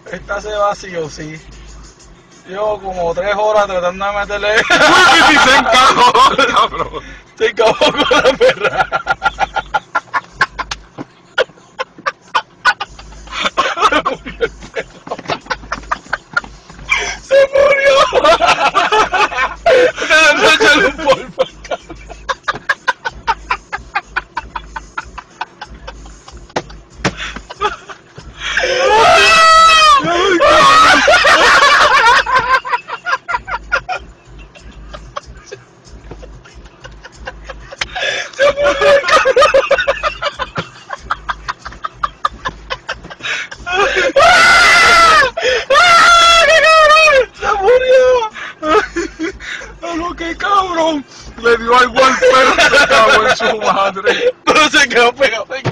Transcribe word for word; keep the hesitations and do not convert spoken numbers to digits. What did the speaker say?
Esta se vació, sí. Llevo como tres horas tratando de meterle. ¡Uy! Se encajó, cabrón. Se acabó con la perra. Se murió. Déjame echarle un polvo. ¡Qué cabrón! Le dio algo al perro, se cagó en su madre. Pero se quedó pegado.